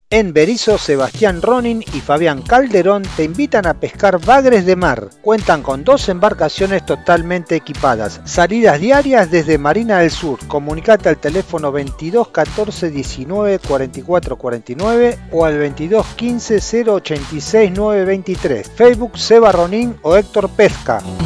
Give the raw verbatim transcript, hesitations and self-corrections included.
En Berisso, Sebastián Ronin y Fabián Calderón te invitan a pescar bagres de mar. Cuentan con dos embarcaciones totalmente equipadas. Salidas diarias desde Marina del Sur. Comunicate al teléfono veintidós catorce diecinueve cuarenta y cuatro cuarenta y nueve o al veintidós quince cero ochenta y seis nueve veintitrés. Facebook Seba Ronin o Héctor Pesca.